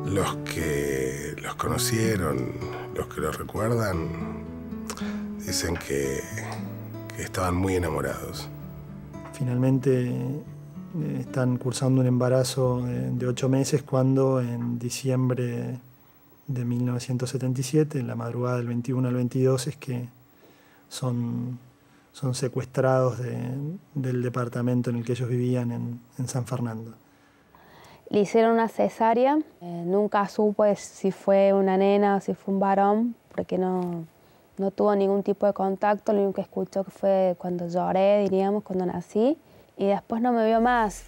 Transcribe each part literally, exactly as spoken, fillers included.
Los que los conocieron, los que los recuerdan, dicen que, que estaban muy enamorados. Finalmente eh, están cursando un embarazo de, de ocho meses cuando en diciembre de mil novecientos setenta y siete, en la madrugada del veintiuno al veintidós, es que son, son secuestrados de, del departamento en el que ellos vivían en, en San Fernando. Le hicieron una cesárea, eh, nunca supo si fue una nena o si fue un varón, porque no, no tuvo ningún tipo de contacto, lo único que escuchó fue cuando lloré, diríamos, cuando nací, y después no me vio más.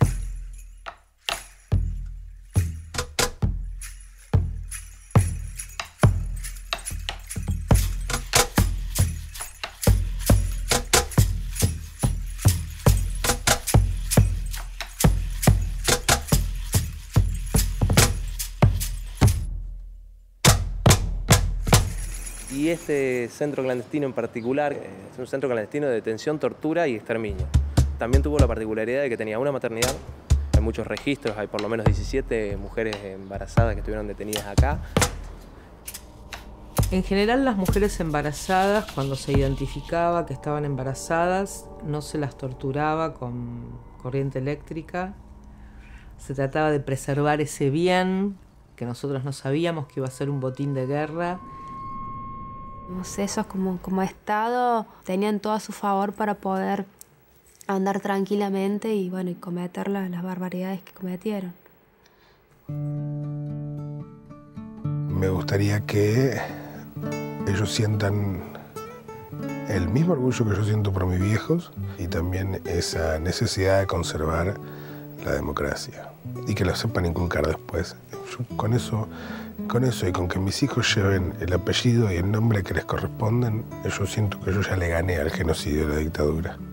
Y este centro clandestino en particular es un centro clandestino de detención, tortura y exterminio. También tuvo la particularidad de que tenía una maternidad, hay muchos registros, hay por lo menos diecisiete mujeres embarazadas que estuvieron detenidas acá. En general, las mujeres embarazadas, cuando se identificaba que estaban embarazadas, no se las torturaba con corriente eléctrica. Se trataba de preservar ese bien, que nosotros no sabíamos que iba a ser un botín de guerra. Ellos como, como Estado tenían todo a su favor para poder andar tranquilamente y, bueno, y cometer la, las barbaridades que cometieron. Me gustaría que ellos sientan el mismo orgullo que yo siento por mis viejos y también esa necesidad de conservar la democracia y que lo sepan inculcar después. Yo con eso, con eso y con que mis hijos lleven el apellido y el nombre que les corresponden, yo siento que yo ya le gané al genocidio de la dictadura.